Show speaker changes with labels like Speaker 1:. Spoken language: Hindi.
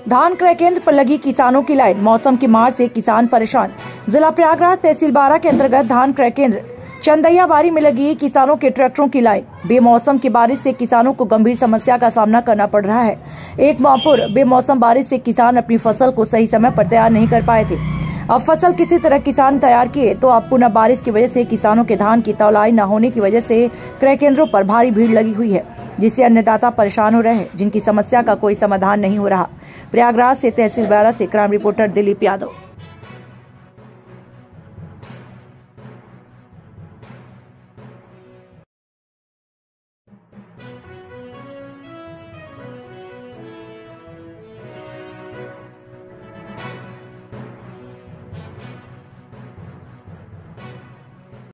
Speaker 1: धान क्रय केंद्र पर लगी किसानों की लाइन, मौसम की मार से किसान परेशान। जिला प्रयागराज तहसील बारा के अंतर्गत धान क्रय केंद्र चंदैया बारी में लगी किसानों के ट्रैक्टरों की लाइन। बेमौसम की बारिश से किसानों को गंभीर समस्या का सामना करना पड़ रहा है। एक माह पूर्व बेमौसम बारिश से किसान अपनी फसल को सही समय पर तैयार नहीं कर पाए थे। अब फसल किसी तरह किसान तैयार किए तो अब पुनः बारिश की वजह से किसानों के धान की तौलाई न होने की वजह से क्रय केंद्रों पर भारी भीड़ लगी हुई है, जिससे अन्नदाता परेशान हो रहे हैं, जिनकी समस्या का कोई समाधान नहीं हो रहा। प्रयागराज से तहसील बारा से क्राइम रिपोर्टर दिलीप यादव।